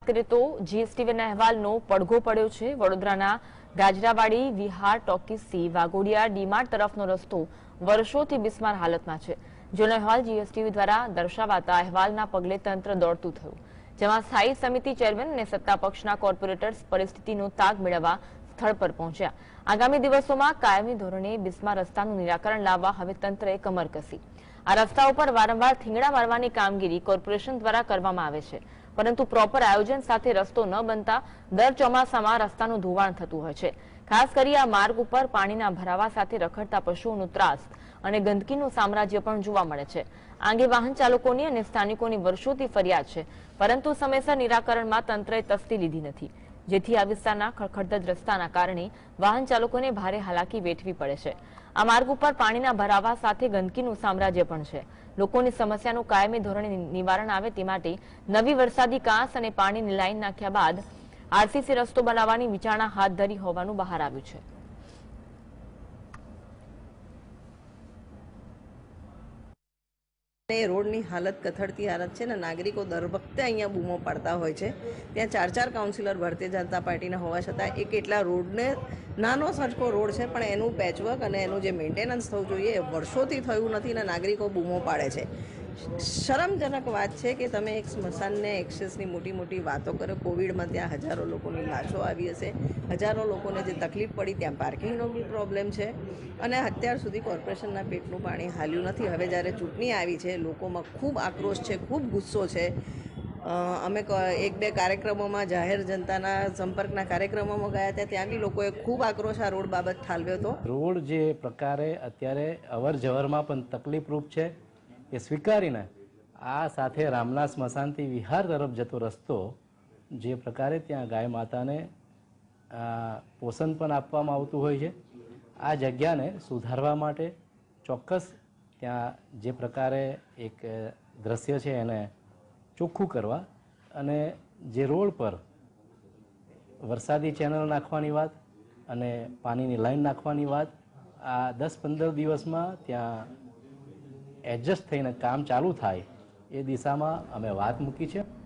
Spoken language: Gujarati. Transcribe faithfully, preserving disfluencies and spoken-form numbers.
કરીએ તો જીએસટીવીના અહેવાલનો પડઘો પડ્યો છે। વડોદરાના ગાજરાવાડી વિહાર ટોકીસથી વાઘોડિયા ડીમાર્ટ તરફનો રસ્તો વર્ષોથી બિસ્માર હાલતમાં છે, જેનો અહેવાલ જીએસટીવી દ્વારા દર્શાવાતા અહેવાલના પગલે તંત્ર દોડતું થયું, જેમાં સ્થાયી સમિતિ ચેરમેન અને સત્તાપક્ષના કોર્પોરેટર્સ પરિસ્થિતિનો તાગ મેળવવા સ્થળ પર પહોંચ્યા। આગામી દિવસોમાં કાયમી ધોરણે બિસ્માર રસ્તાનું નિરાકરણ લાવવા હવે તંત્રએ કમર કસી। આ રસ્તા ઉપર વારંવાર થીંગડા મારવાની કામગીરી કોર્પોરેશન દ્વારા કરવામાં આવે છે, પરંતુ પ્રોપર આયોજન સાથે રસ્તો ન બનતા દર ચોમાસામાં રસ્તાનું ધોવાણ થતું હોય છે। ખાસ કરી આ માર્ગ ઉપર પાણીના ભરાવા સાથે રખડતા પશુઓનો ત્રાસ અને ગંદકીનું સામ્રાજ્ય પણ જોવા મળે છે। આ અંગે વાહન ચાલકોની અને સ્થાનિકોની વર્ષોથી ફરિયાદ છે, પરંતુ સમયસર નિરાકરણમાં તંત્રએ તસ્દી લીધી નથી, જેથી આ વિસ્તારના ખડખડધજ રસ્તાના કારણે વાહન ચાલકોને ભારે હાલાકી વેઠવી પડે છે। આ માર્ગ ઉપર પાણીના ભરાવા સાથે ગંદકીનું સામ્રાજ્ય પણ છે। લોકોની સમસ્યાનું કાયમી ધોરણે નિવારણ આવે તે માટે નવી વરસાદી કાંસ અને પાણીની લાઈન નાખ્યા બાદ આરસીસી રસ્તો બનાવવાની વિચારણા હાથ ધરી હોવાનું બહાર આવ્યું છે। રોડની હાલત કથળતી હાલત છે ને નાગરિકો દર વખતે અહીંયા બૂમો પાડતા હોય છે। ત્યાં ચાર ચાર કાઉન્સિલર ભારતીય જનતા પાર્ટીના હોવા છતાં એ કેટલા રોડને નાનો સચકો રોડ છે, પણ એનું પેચવર્ક અને એનું જે મેન્ટેનન્સ થવું જોઈએ એ વર્ષોથી થયું નથી ને નાગરિકો બૂમો પાડે છે। શરમજનક વાત છે કે તમે એક સ્મશાનને એક્સેસની મોટી મોટી વાતો કરો। કોવિડમાં ત્યાં હજારો લોકોની લાશો આવી હશે, હજારો લોકોને જે તકલીફ પડી, ત્યાં પાર્કિંગનો બી પ્રોબ્લેમ છે અને અત્યાર સુધી કોર્પોરેશનના પેટનું પાણી હાલ્યું નથી। હવે જ્યારે ચૂંટણી આવી છે, લોકોમાં ખૂબ આક્રોશ છે, ખૂબ ગુસ્સો છે। અમે એક બે કાર્યક્રમોમાં જાહેર જનતાના સંપર્કના કાર્યક્રમોમાં ગયા હતા, ત્યાં બી લોકોએ ખૂબ આક્રોશ આ રોડ બાબત ઠાલવ્યો હતો। રોડ જે પ્રકારે અત્યારે અવર જવરમાં પણ તકલીફરૂપ છે એ સ્વીકારીને આ સાથે રામના સ્મશાનથી વિહાર તરફ જતો રસ્તો જે પ્રકારે ત્યાં ગાય માતાને પોષણ પણ આપવામાં આવતું હોય છે, આ જગ્યાને સુધારવા માટે ચોક્કસ ત્યાં જે પ્રકારે એક દ્રશ્ય છે એને ચોખ્ખું કરવા અને જે રોડ પર વરસાદી ચેનલ નાખવાની વાત અને પાણીની લાઈન નાખવાની વાત આ દસ પંદર દિવસમાં ત્યાં એડજસ્ટ થઈને કામ ચાલુ થાય એ દિશામાં અમે વાત મૂકી છે।